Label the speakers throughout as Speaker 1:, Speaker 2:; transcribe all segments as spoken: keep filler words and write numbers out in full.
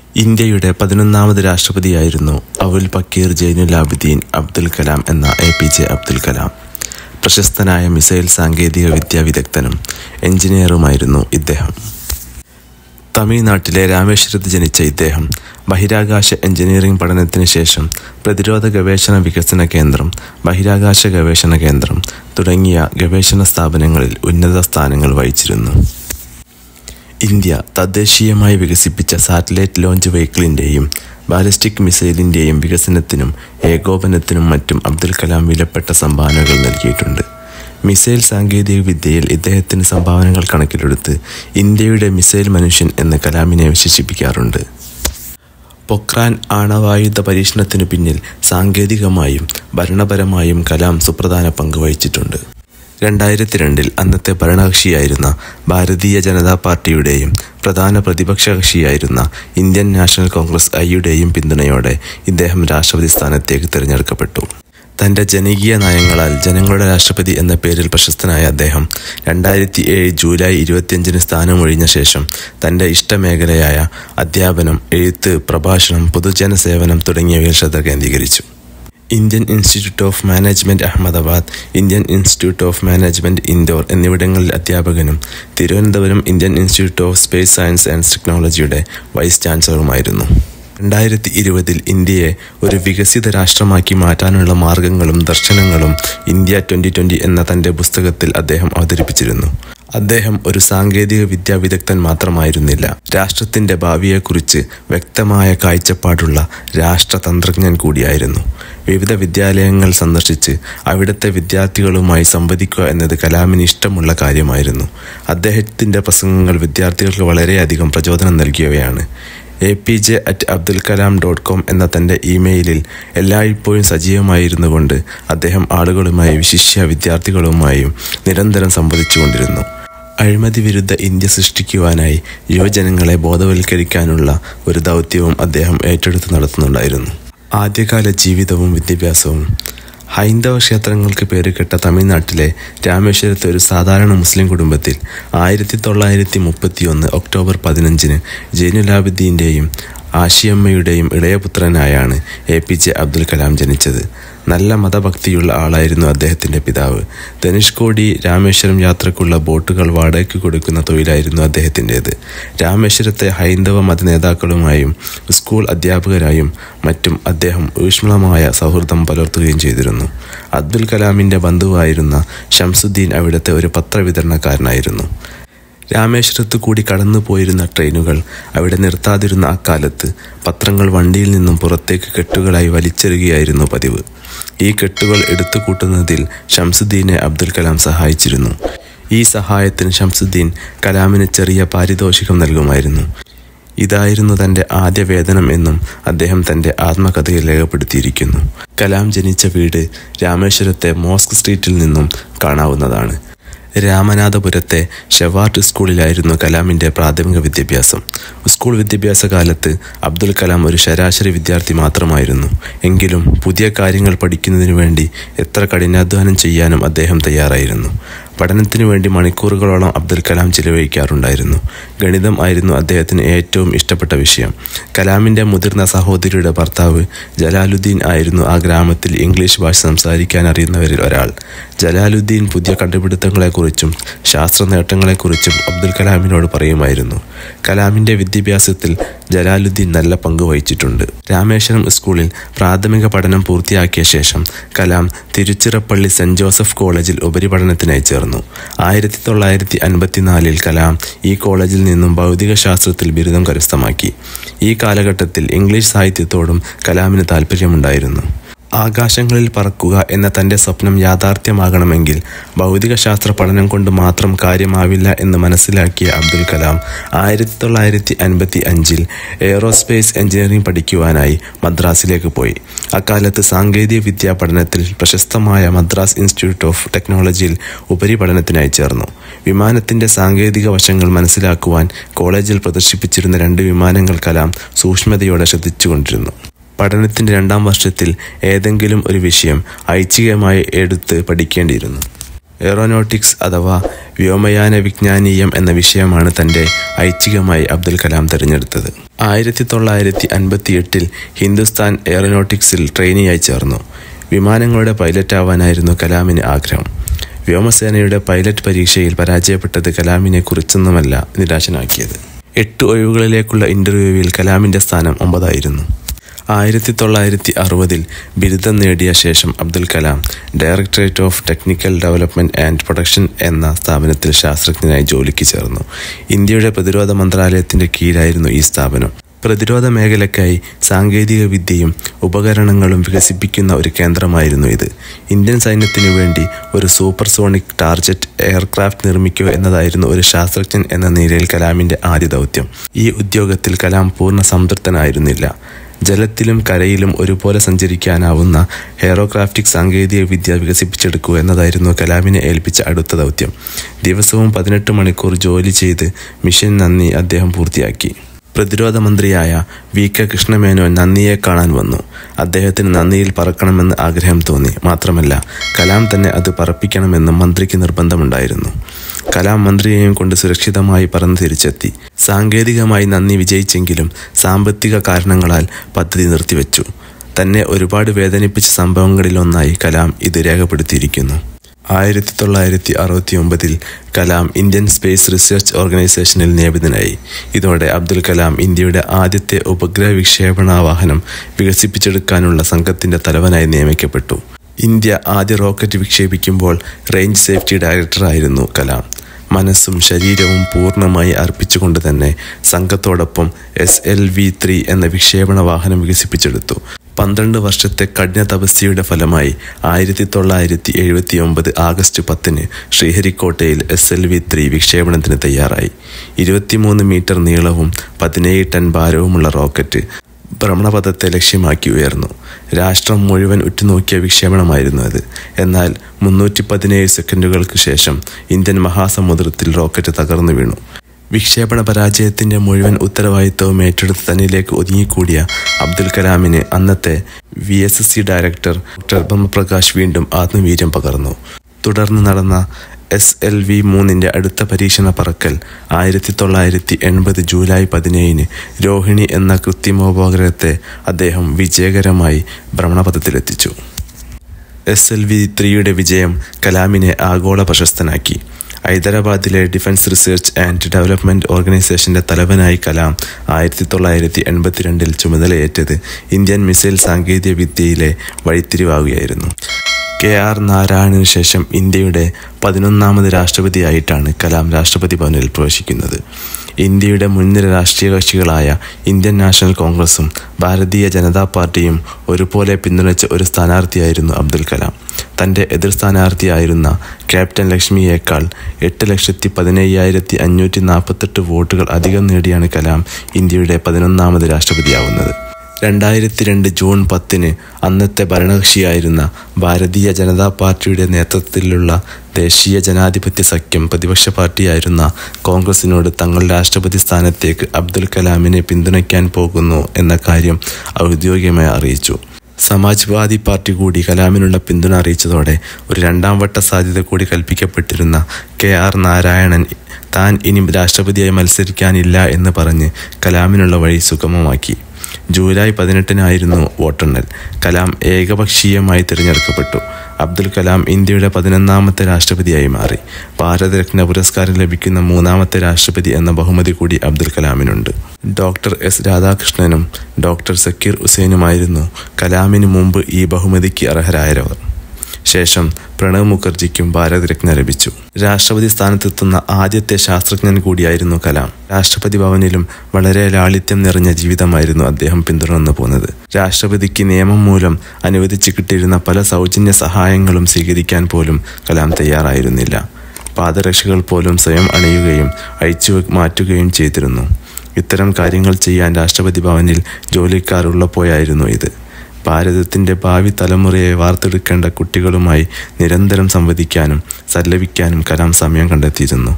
Speaker 1: ഇന്ത്യയുടെ പതിനൊന്നാമത് രാഷ്ട്രപതിയായിരുന്നു അവുൽ പക്കീർ ജൈനുലാബ്ദീൻ അബ്ദുൽ കലാം എന്ന A P J Abdul Kalam. പ്രശസ്തനായ മിസൈൽ സാങ്കേതിക വിദ്യാ വിദഗ്ധനും എഞ്ചിനീയറുമായിരുന്നു ഇദ്ദേഹം. തമിഴ്നാട്ടിലെ രാമേശ്വരത്ത് ജനിച്ച ഇദ്ദേഹം ബഹിരാകാശ എഞ്ചിനീയറിംഗ് പഠനത്തിന് ശേഷം പ്രതിരോധ ഗവേഷണ വികസന കേന്ദ്രം, ബഹിരാകാശ ഗവേഷണ കേന്ദ്രം തുടങ്ങിയ ഗവേഷണ സ്ഥാപനങ്ങളിൽ ഉന്നത സ്ഥാനങ്ങൾ വഹിച്ചിരുന്നു. ഇന്ത്യ തദ്ദേശീയമായി വികസിപ്പിച്ച സാറ്റലൈറ്റ് ലോഞ്ച് വെഹിക്കിളിൻ്റെയും ബാലിസ്റ്റിക് മിസൈലിൻ്റെയും വികസനത്തിനും ഏകോപനത്തിനും മറ്റും അബ്ദുൽ കലാം വിലപ്പെട്ട സംഭാവനകൾ നൽകിയിട്ടുണ്ട്. മിസൈൽ സാങ്കേതിക വിദ്യയിൽ ഇദ്ദേഹത്തിന് സംഭാവനകൾ കണക്കിലെടുത്ത് ഇന്ത്യയുടെ മിസൈൽ മനുഷ്യൻ എന്ന് കലാമിനെ വിശേഷിപ്പിക്കാറുണ്ട്. പൊക്രാൻ ആണവായുധ പരീക്ഷണത്തിനു പിന്നിൽ സാങ്കേതികമായും ഭരണപരമായും കലാം സുപ്രധാന പങ്ക് വഹിച്ചിട്ടുണ്ട്. രണ്ടായിരത്തി രണ്ടിൽ അന്നത്തെ ഭരണകക്ഷിയായിരുന്ന ഭാരതീയ ജനതാ പാർട്ടിയുടെയും പ്രധാന പ്രതിപക്ഷ കക്ഷിയായിരുന്ന ഇന്ത്യൻ നാഷണൽ കോൺഗ്രസ് ഐയുടെയും പിന്തുണയോടെ ഇദ്ദേഹം രാഷ്ട്രപതി സ്ഥാനത്തേക്ക് തിരഞ്ഞെടുക്കപ്പെട്ടു. തൻ്റെ ജനകീയ നയങ്ങളാൽ ജനങ്ങളുടെ രാഷ്ട്രപതി എന്ന പേരിൽ പ്രശസ്തനായ അദ്ദേഹം രണ്ടായിരത്തി ഏഴ് ജൂലൈ ഇരുപത്തിയഞ്ചിന് സ്ഥാനമൊഴിഞ്ഞ ശേഷം തൻ്റെ ഇഷ്ടമേഖലയായ അധ്യാപനം, എഴുത്ത്, പ്രഭാഷണം, പൊതുജന സേവനം തുടങ്ങിയവയിൽ ശ്രദ്ധ കേന്ദ്രീകരിച്ചു. Indian Institute of Management Ahmedabad, Indian Institute of Management Indore എന്നിവിടങ്ങളിൽ അധ്യാപകനും Thiruvananthapuram Indian Institute of Space Science and ടെക്നോളജിയുടെ വൈസ് ചാൻസലറുമായിരുന്നു. രണ്ടായിരത്തി ഇരുപതിൽ ഇന്ത്യയെ ഒരു വികസിത രാഷ്ട്രമാക്കി മാറ്റാനുള്ള മാർഗങ്ങളും ദർശനങ്ങളും ഇന്ത്യ ട്വൻ്റി ട്വൻ്റി എന്ന തൻ്റെ പുസ്തകത്തിൽ അദ്ദേഹം അവതരിപ്പിച്ചിരുന്നു. അദ്ദേഹം ഒരു സാങ്കേതിക വിദ്യാ വിദഗ്ധൻ മാത്രമായിരുന്നില്ല, രാഷ്ട്രത്തിൻ്റെ ഭാവിയെക്കുറിച്ച് വ്യക്തമായ കാഴ്ചപ്പാടുള്ള രാഷ്ട്രതന്ത്രജ്ഞൻ കൂടിയായിരുന്നു. വിവിധ വിദ്യാലയങ്ങൾ സന്ദർശിച്ച് അവിടുത്തെ വിദ്യാർത്ഥികളുമായി സംവദിക്കുക എന്നത് കലാമിന് ഇഷ്ടമുള്ള കാര്യമായിരുന്നു. അദ്ദേഹത്തിൻ്റെ പ്രസംഗങ്ങൾ വിദ്യാർത്ഥികൾക്ക് വളരെയധികം പ്രചോദനം നൽകിയവയാണ്. A P J at Abdul Kalam dot com എന്ന തൻ്റെ ഇമെയിലിൽ എല്ലായ്പ്പോഴും സജീവമായിരുന്നു കൊണ്ട് അദ്ദേഹം ആളുകളുമായി, വിശിഷ്യ വിദ്യാർത്ഥികളുമായും നിരന്തരം സംവദിച്ചുകൊണ്ടിരുന്നു. അഴിമതി വിരുദ്ധ ഇന്ത്യ സൃഷ്ടിക്കുവാനായി യുവജനങ്ങളെ ബോധവൽക്കരിക്കാനുള്ള ഒരു ദൗത്യവും അദ്ദേഹം ഏറ്റെടുത്ത് നടത്തുന്നുണ്ടായിരുന്നു. ആദ്യകാല ജീവിതവും വിദ്യാഭ്യാസവും. ഹൈന്ദവ ക്ഷേത്രങ്ങൾക്ക് പേരുകെട്ട തമിഴ്നാട്ടിലെ രാമേശ്വരത്തെ ഒരു സാധാരണ മുസ്ലിം കുടുംബത്തിൽ ആയിരത്തി തൊള്ളായിരത്തി മുപ്പത്തി ഒന്ന് ഒക്ടോബർ പതിനഞ്ചിന് ജൈനുലാബ്ദീൻ്റെയും ആഷിയമ്മയുടെയും ഇളയപുത്രനായാണ് A P J Abdul Kalam ജനിച്ചത്. നല്ല മതഭക്തിയുള്ള ആളായിരുന്നു അദ്ദേഹത്തിൻ്റെ പിതാവ്. ധനുഷ്കോടി രാമേശ്വരം യാത്രക്കുള്ള ബോട്ടുകൾ വാടകയ്ക്ക് കൊടുക്കുന്ന തൊഴിലായിരുന്നു അദ്ദേഹത്തിൻ്റേത്. രാമേശ്വരത്തെ ഹൈന്ദവ മത നേതാക്കളുമായും സ്കൂൾ അധ്യാപകരായും മറ്റും അദ്ദേഹം ഊഷ്മളമായ സൗഹൃദം പുലർത്തുകയും ചെയ്തിരുന്നു. അബ്ദുൽ കലാമിൻ്റെ ബന്ധുവായിരുന്ന ഷംസുദ്ദീൻ അവിടുത്തെ ഒരു പത്രവിതരണക്കാരനായിരുന്നു. രാമേശ്വരത്ത് കൂടി കടന്നു പോയിരുന്ന ട്രെയിനുകൾ അവിടെ നിർത്താതിരുന്ന അക്കാലത്ത് പത്രങ്ങൾ വണ്ടിയിൽ നിന്നും പുറത്തേക്ക് കെട്ടുകളായി വലിച്ചെറിയുകയായിരുന്നു പതിവ്. ഈ കെട്ടുകൾ എടുത്തു കൂട്ടുന്നതിൽ ഷംസുദ്ദീനെ അബ്ദുൽ കലാം സഹായിച്ചിരുന്നു. ഈ സഹായത്തിന് ഷംസുദ്ദീൻ കലാമിന് ചെറിയ പാരിതോഷികം നൽകുമായിരുന്നു. ഇതായിരുന്നു തൻ്റെ ആദ്യ വേതനം എന്നും അദ്ദേഹം തൻ്റെ ആത്മകഥയിൽ രേഖപ്പെടുത്തിയിരിക്കുന്നു. കലാം ജനിച്ച വീട് രാമേശ്വരത്തെ മോസ്ക് സ്ട്രീറ്റിൽ നിന്നും കാണാവുന്നതാണ്. രാമനാഥപുരത്തെ ഷെവാർട്ട് സ്കൂളിലായിരുന്നു കലാമിൻ്റെ പ്രാഥമിക വിദ്യാഭ്യാസം. സ്കൂൾ വിദ്യാഭ്യാസ കാലത്ത് അബ്ദുൽ കലാം ഒരു ശരാശരി വിദ്യാർത്ഥി മാത്രമായിരുന്നു. എങ്കിലും പുതിയ കാര്യങ്ങൾ പഠിക്കുന്നതിനു വേണ്ടി എത്ര കഠിനാധ്വാനം ചെയ്യാനും അദ്ദേഹം തയ്യാറായിരുന്നു. പഠനത്തിനു വേണ്ടി മണിക്കൂറുകളോളം അബ്ദുൽ കലാം ചിലവഴിക്കാറുണ്ടായിരുന്നു. ഗണിതം ആയിരുന്നു അദ്ദേഹത്തിന് ഏറ്റവും ഇഷ്ടപ്പെട്ട വിഷയം. കലാമിൻ്റെ മുതിർന്ന സഹോദരിയുടെ ഭർത്താവ് ജലാലുദ്ദീൻ ആയിരുന്നു ആ ഗ്രാമത്തിൽ ഇംഗ്ലീഷ് ഭാഷ സംസാരിക്കാൻ അറിയുന്നവരിൽ ഒരാൾ. ജലാലുദ്ദീൻ പുതിയ കണ്ടുപിടുത്തങ്ങളെക്കുറിച്ചും ശാസ്ത്ര നേട്ടങ്ങളെക്കുറിച്ചും അബ്ദുൽ കലാമിനോട് പറയുമായിരുന്നു. കലാമിൻ്റെ വിദ്യാഭ്യാസത്തിൽ ജലാലുദ്ദീൻ നല്ല പങ്ക് വഹിച്ചിട്ടുണ്ട്. രാമേശ്വരം സ്കൂളിൽ പ്രാഥമിക പഠനം പൂർത്തിയാക്കിയ ശേഷം കലാം തിരുച്ചിറപ്പള്ളി സെൻറ് ജോസഫ് കോളേജിൽ ഉപരിപഠനത്തിനായി ചേർന്നു. ആയിരത്തി തൊള്ളായിരത്തി അൻപത്തിനാലിൽ കലാം ഈ കോളേജിൽ നിന്നും ഭൗതിക ശാസ്ത്രത്തിൽ ബിരുദം കരസ്ഥമാക്കി. ഈ കാലഘട്ടത്തിൽ ഇംഗ്ലീഷ് സാഹിത്യത്തോടും കലാമിന് താല്പര്യമുണ്ടായിരുന്നു. ആകാശങ്ങളിൽ പറക്കുക എന്ന തൻ്റെ സ്വപ്നം യാഥാർത്ഥ്യമാകണമെങ്കിൽ ഭൗതികശാസ്ത്ര പഠനം കൊണ്ട് മാത്രം കാര്യമാവില്ല എന്ന് മനസ്സിലാക്കിയ അബ്ദുൽ കലാം ആയിരത്തി തൊള്ളായിരത്തി അൻപത്തി അഞ്ചിൽ എയ്റോസ്പേസ് എഞ്ചിനീയറിംഗ് പഠിക്കുവാനായി മദ്രാസിലേക്ക് പോയി. അക്കാലത്ത് സാങ്കേതിക വിദ്യാ പഠനത്തിൽ പ്രശസ്തമായ മദ്രാസ് ഇൻസ്റ്റിറ്റ്യൂട്ട് ഓഫ് ടെക്നോളജിയിൽ ഉപരിപഠനത്തിനായി ചേർന്നു. വിമാനത്തിൻ്റെ സാങ്കേതിക വശങ്ങൾ മനസ്സിലാക്കുവാൻ കോളേജിൽ പ്രദർശിപ്പിച്ചിരുന്ന രണ്ട് വിമാനങ്ങൾ കലാം സൂക്ഷ്മതയോടെ ശ്രദ്ധിച്ചുകൊണ്ടിരുന്നു. പഠനത്തിൻ്റെ രണ്ടാം വർഷത്തിൽ ഏതെങ്കിലും ഒരു വിഷയം ഐച്ഛികമായി എടുത്ത് പഠിക്കേണ്ടിയിരുന്നു. എയറോനോട്ടിക്സ് അഥവാ വ്യോമയാന വിജ്ഞാനീയം എന്ന വിഷയമാണ് തൻ്റെ ഐച്ഛികമായി അബ്ദുൽ കലാം തിരഞ്ഞെടുത്തത്. ആയിരത്തി തൊള്ളായിരത്തി അൻപത്തി എട്ടിൽ ഹിന്ദുസ്ഥാൻ എയറോനോട്ടിക്സിൽ ട്രെയിനിയായി ചേർന്നു. വിമാനങ്ങളുടെ പൈലറ്റാവാനായിരുന്നു കലാമിന് ആഗ്രഹം. വ്യോമസേനയുടെ പൈലറ്റ് പരീക്ഷയിൽ പരാജയപ്പെട്ടത് കലാമിനെ കുറിച്ചൊന്നുമല്ല നിരാശനാക്കിയത്. എട്ട് ഒഴിവുകളിലേക്കുള്ള ഇൻ്റർവ്യൂവിൽ കലാമിൻ്റെ സ്ഥാനം ഒമ്പതായിരുന്നു. ആയിരത്തി തൊള്ളായിരത്തി അറുപതിൽ ബിരുദം നേടിയ ശേഷം Abdul Kalam Directorate of Technical Development and Production എന്ന സ്ഥാപനത്തിൽ ശാസ്ത്രജ്ഞനായി ജോലിക്ക് ചേർന്നു. ഇന്ത്യയുടെ പ്രതിരോധ മന്ത്രാലയത്തിൻ്റെ കീഴിലായിരുന്നു ഈ സ്ഥാപനം. പ്രതിരോധ മേഖലയ്ക്കായി സാങ്കേതിക വിദ്യയും ഉപകരണങ്ങളും വികസിപ്പിക്കുന്ന ഒരു കേന്ദ്രമായിരുന്നു ഇത്. ഇന്ത്യൻ സൈന്യത്തിനു വേണ്ടി ഒരു സൂപ്പർസോണിക് ടാർജറ്റ് എയർക്രാഫ്റ്റ് നിർമ്മിക്കുക എന്നതായിരുന്നു ഒരു ശാസ്ത്രജ്ഞൻ എന്ന നിലയിൽ കലാമിൻ്റെ ആദ്യ ദൗത്യം. ഈ ഉദ്യോഗത്തിൽ കലാം പൂർണ്ണ സംതൃപ്തനായിരുന്നില്ല. ജലത്തിലും കരയിലും ഒരുപോലെ സഞ്ചരിക്കാനാവുന്ന എയറോക്രാഫ്റ്റിക് സാങ്കേതിക വിദ്യ വികസിപ്പിച്ചെടുക്കുക എന്നതായിരുന്നു കലാമിനെ ഏൽപ്പിച്ച അടുത്ത ദൗത്യം. ദിവസവും പതിനെട്ട് മണിക്കൂർ ജോലി ചെയ്ത് മിഷൻ നന്ദി അദ്ദേഹം പൂർത്തിയാക്കി. പ്രതിരോധ മന്ത്രിയായ വി കെ കൃഷ്ണമേനോൻ നന്ദിയെ കാണാൻ വന്നു. അദ്ദേഹത്തിന് നന്ദിയിൽ പറക്കണമെന്ന് ആഗ്രഹം തോന്നി. മാത്രമല്ല കലാം തന്നെ അത് പറപ്പിക്കണമെന്നും മന്ത്രിക്ക് നിർബന്ധമുണ്ടായിരുന്നു. കലാം മന്ത്രിയെയും കൊണ്ട് സുരക്ഷിതമായി പറന്ന് തിരിച്ചെത്തി. സാങ്കേതികമായി നന്ദി വിജയിച്ചെങ്കിലും സാമ്പത്തിക കാരണങ്ങളാൽ പദ്ധതി നിർത്തിവെച്ചു. തന്നെ ഒരുപാട് വേദനിപ്പിച്ച സംഭവങ്ങളിലൊന്നായി കലാം ഇത് രേഖപ്പെടുത്തിയിരിക്കുന്നു. ആയിരത്തി തൊള്ളായിരത്തി അറുപത്തി ഒമ്പതിൽ കലാം ഇന്ത്യൻ സ്പേസ് റിസർച്ച് ഓർഗനൈസേഷനിൽ നിയമിതനായി. ഇതോടെ അബ്ദുൽ കലാം ഇന്ത്യയുടെ ആദ്യത്തെ ഉപഗ്രഹ വിക്ഷേപണ വാഹനം വികസിപ്പിച്ചെടുക്കാനുള്ള സംഘത്തിൻ്റെ തലവനായി നിയമിക്കപ്പെട്ടു. ഇന്ത്യ ആദ്യ റോക്കറ്റ് വിക്ഷേപിക്കുമ്പോൾ റേഞ്ച് സേഫ്റ്റി ഡയറക്ടറായിരുന്നു കലാം. മനസ്സും ശരീരവും പൂർണ്ണമായി അർപ്പിച്ചുകൊണ്ട് തന്നെ സംഘത്തോടൊപ്പം എസ് എൽ വി ത്രീ എന്ന വിക്ഷേപണ വാഹനം വികസിപ്പിച്ചെടുത്തു. പന്ത്രണ്ട് വർഷത്തെ കഠിന തപസ്യയുടെ ഫലമായി ആയിരത്തി തൊള്ളായിരത്തി എഴുപത്തി ഒമ്പത് ആഗസ്റ്റ് പത്തിന് ശ്രീഹരിക്കോട്ടയിൽ എസ് എൽ വി ത്രീ വിക്ഷേപണത്തിന് തയ്യാറായി. ഇരുപത്തിമൂന്ന് മീറ്റർ നീളവും പതിനേഴ് ടൺ ഭാരവുമുള്ള റോക്കറ്റ് ഭ്രമണപഥത്തെ ലക്ഷ്യമാക്കി ഉയർന്നു. രാഷ്ട്രം മുഴുവൻ ഉറ്റുനോക്കിയ വിക്ഷേപണമായിരുന്നു അത്. എന്നാൽ മുന്നൂറ്റി പതിനേഴ് സെക്കൻഡുകൾക്ക് ശേഷം ഇന്ത്യൻ മഹാസമുദ്രത്തിൽ റോക്കറ്റ് തകർന്നു വീണു. വിക്ഷേപണ പരാജയത്തിൻ്റെ മുഴുവൻ ഉത്തരവാദിത്വവും ഏറ്റെടുത്ത് തന്നിലേക്ക് ഒതുങ്ങിക്കൂടിയ അബ്ദുൽ കലാമിന് അന്നത്തെ V S S C director doctor Brahmaprakash വീണ്ടും ആത്മവീര്യം പകർന്നു. തുടർന്ന് നടന്ന എസ് എൽ വി മൂന്നിൻ്റെ അടുത്ത പരീക്ഷണ പറക്കൽ ആയിരത്തി തൊള്ളായിരത്തി എൺപത് ജൂലൈ പതിനേഴിന് രോഹിണി എന്ന കൃത്രിമോപഗ്രഹത്തെ അദ്ദേഹം വിജയകരമായി ഭ്രമണപഥത്തിലെത്തിച്ചു. എസ് എൽ വി ത്രീയുടെ വിജയം കലാമിനെ ആഗോള പ്രശസ്തനാക്കി. ഹൈദരാബാദിലെ ഡിഫൻസ് റിസർച്ച് ആൻഡ് ഡെവലപ്മെൻറ്റ് ഓർഗനൈസേഷൻ്റെ തലവനായി കലാം ആയിരത്തി തൊള്ളായിരത്തി എൺപത്തിരണ്ടിൽ ചുമതലയേറ്റത് ഇന്ത്യൻ മിസൈൽ സാങ്കേതിക വിദ്യയിലെ വഴിത്തിരിവാകുകയായിരുന്നു. കെ ആർ നാരായണന് ശേഷം ഇന്ത്യയുടെ പതിനൊന്നാമത് രാഷ്ട്രപതിയായിട്ടാണ് കലാം രാഷ്ട്രപതി ഭവനിൽ പ്രവേശിക്കുന്നത്. ഇന്ത്യയുടെ മുൻനിര രാഷ്ട്രീയ കക്ഷികളായ ഇന്ത്യൻ നാഷണൽ കോൺഗ്രസും ഭാരതീയ ജനതാ പാർട്ടിയും ഒരുപോലെ പിന്തുണച്ച ഒരു സ്ഥാനാർത്ഥിയായിരുന്നു അബ്ദുൽ കലാം. തൻ്റെ എതിർ സ്ഥാനാർത്ഥിയായിരുന്ന ക്യാപ്റ്റൻ ലക്ഷ്മിയേക്കാൾ എട്ട് ലക്ഷത്തി പതിനയ്യായിരത്തി അഞ്ഞൂറ്റി നാൽപ്പത്തെട്ട് വോട്ടുകൾ അധികം നേടിയാണ് കലാം ഇന്ത്യയുടെ പതിനൊന്നാമത് രാഷ്ട്രപതിയാവുന്നത്. രണ്ടായിരത്തി രണ്ട് ജൂൺ പത്തിന് അന്നത്തെ ഭരണകക്ഷിയായിരുന്ന ഭാരതീയ ജനതാ പാർട്ടിയുടെ നേതൃത്വത്തിലുള്ള ദേശീയ ജനാധിപത്യ സഖ്യം പ്രതിപക്ഷ പാർട്ടിയായിരുന്ന കോൺഗ്രസിനോട് തങ്ങൾ രാഷ്ട്രപതി സ്ഥാനത്തേക്ക് അബ്ദുൽ കലാമിനെ പിന്തുണയ്ക്കാൻ പോകുന്നു എന്ന കാര്യം ഔദ്യോഗികമായി അറിയിച്ചു. സമാജ്വാദി പാർട്ടി കൂടി കലാമിനുള്ള പിന്തുണ അറിയിച്ചതോടെ ഒരു രണ്ടാം വട്ട സാധ്യത കൂടി കൽപ്പിക്കപ്പെട്ടിരുന്ന കെ ആർ നാരായണൻ താൻ ഇനി രാഷ്ട്രപതിയായി മത്സരിക്കാനില്ല എന്ന് പറഞ്ഞ് കലാമിനുള്ള വഴി സുഗമമാക്കി. ജൂലൈ പതിനെട്ടിനായിരുന്നു വോട്ടെണ്ണൽ. കലാം ഏകപക്ഷീയമായി തിരഞ്ഞെടുക്കപ്പെട്ടു. അബ്ദുൽ കലാം ഇന്ത്യയുടെ പതിനൊന്നാമത്തെ രാഷ്ട്രപതിയായി മാറി. ഭാരതരത്ന പുരസ്കാരം ലഭിക്കുന്ന മൂന്നാമത്തെ രാഷ്ട്രപതി എന്ന ബഹുമതി കൂടി അബ്ദുൽ കലാമിനുണ്ട്. ഡോക്ടർ എസ് രാധാകൃഷ്ണനും ഡോക്ടർ സക്കീർ ഹുസൈനുമായിരുന്നു കലാമിന് മുമ്പ് ഈ ബഹുമതിക്ക് അർഹരായവർ. ശേഷം പ്രണബ് മുഖർജിക്കും ഭാരതരത്ന ലഭിച്ചു. രാഷ്ട്രപതി സ്ഥാനത്തെത്തുന്ന ആദ്യത്തെ ശാസ്ത്രജ്ഞൻ കൂടിയായിരുന്നു കലാം. രാഷ്ട്രപതി ഭവനിലും വളരെ ലാളിത്യം നിറഞ്ഞ ജീവിതമായിരുന്നു അദ്ദേഹം പിന്തുടർന്നു പോന്നത്. രാഷ്ട്രപതിക്ക് നിയമം മൂലം അനുവദിച്ചു കിട്ടിയിരുന്ന പല സൗജന്യ സഹായങ്ങളും സ്വീകരിക്കാൻ പോലും കലാം തയ്യാറായിരുന്നില്ല. പാദരക്ഷകൾ പോലും സ്വയം അണിയുകയും അഴിച്ചു മാറ്റുകയും ചെയ്തിരുന്നു. ഇത്തരം കാര്യങ്ങൾ ചെയ്യാൻ രാഷ്ട്രപതി ഭവനിൽ ജോലിക്കാർ ഉള്ളപ്പോഴായിരുന്നു ഇത്. ഭാരതത്തിൻ്റെ ഭാവി തലമുറയെ വാർത്തെടുക്കേണ്ട കുട്ടികളുമായി നിരന്തരം സംവദിക്കാനും സല്ലപിക്കാനും കലാം സമയം കണ്ടെത്തിയിരുന്നു.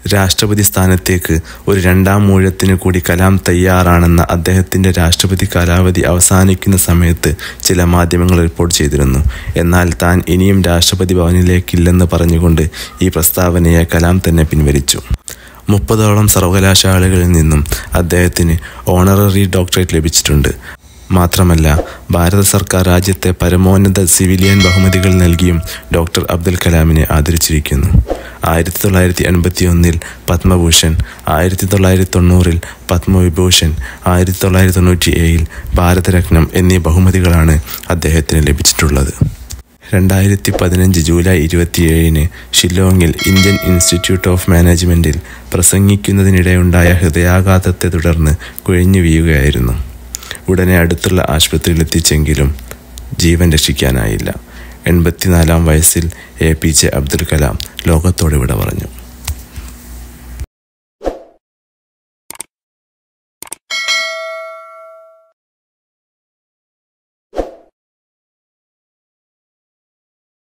Speaker 1: രാഷ്ട്രപതി സ്ഥാനത്തേക്ക് ഒരു രണ്ടാം ഊഴത്തിന് കൂടി കലാം തയ്യാറാണെന്ന അദ്ദേഹത്തിൻ്റെ രാഷ്ട്രപതി കാലാവധി അവസാനിക്കുന്ന സമയത്ത് ചില മാധ്യമങ്ങൾ റിപ്പോർട്ട് ചെയ്തിരുന്നു. എന്നാൽ താൻ ഇനിയും രാഷ്ട്രപതി ഭവനിലേക്കില്ലെന്ന് പറഞ്ഞുകൊണ്ട് ഈ പ്രസ്താവനയെ കലാം തന്നെ പിൻവലിച്ചു. മുപ്പതോളം സർവകലാശാലകളിൽ നിന്നും അദ്ദേഹത്തിന് ഓണററി ഡോക്ടറേറ്റ് ലഭിച്ചിട്ടുണ്ട്. മാത്രമല്ല, ഭാരത സർക്കാർ രാജ്യത്തെ പരമോന്നത സിവിലിയൻ ബഹുമതികൾ നൽകിയും ഡോക്ടർ അബ്ദുൽ കലാമിനെ ആദരിച്ചിരിക്കുന്നു. ആയിരത്തി തൊള്ളായിരത്തി എൺപത്തി ഒന്നിൽ പത്മഭൂഷൺ, ആയിരത്തി തൊള്ളായിരത്തി തൊണ്ണൂറിൽ പത്മവിഭൂഷൺ, ആയിരത്തി തൊള്ളായിരത്തി തൊണ്ണൂറ്റി ഏഴിൽ ഭാരതരത്നം എന്നീ ബഹുമതികളാണ് അദ്ദേഹത്തിന് ലഭിച്ചിട്ടുള്ളത്. രണ്ടായിരത്തി പതിനഞ്ച് ജൂലൈ ഇരുപത്തിയേഴിന് ഷില്ലോങ്ങിൽ ഇന്ത്യൻ ഇൻസ്റ്റിറ്റ്യൂട്ട് ഓഫ് മാനേജ്മെൻറ്റിൽ പ്രസംഗിക്കുന്നതിനിടെയുണ്ടായ ഹൃദയാഘാതത്തെ തുടർന്ന് കുഴഞ്ഞു വീഴുകയായിരുന്നു. ഉടനെ അടുത്തുള്ള ആശുപത്രിയിലെത്തിച്ചെങ്കിലും ജീവൻ രക്ഷിക്കാനായില്ല. എൺപത്തിനാലാം വയസ്സിൽ A P J Abdul Kalam ലോകത്തോട് വിട പറഞ്ഞു.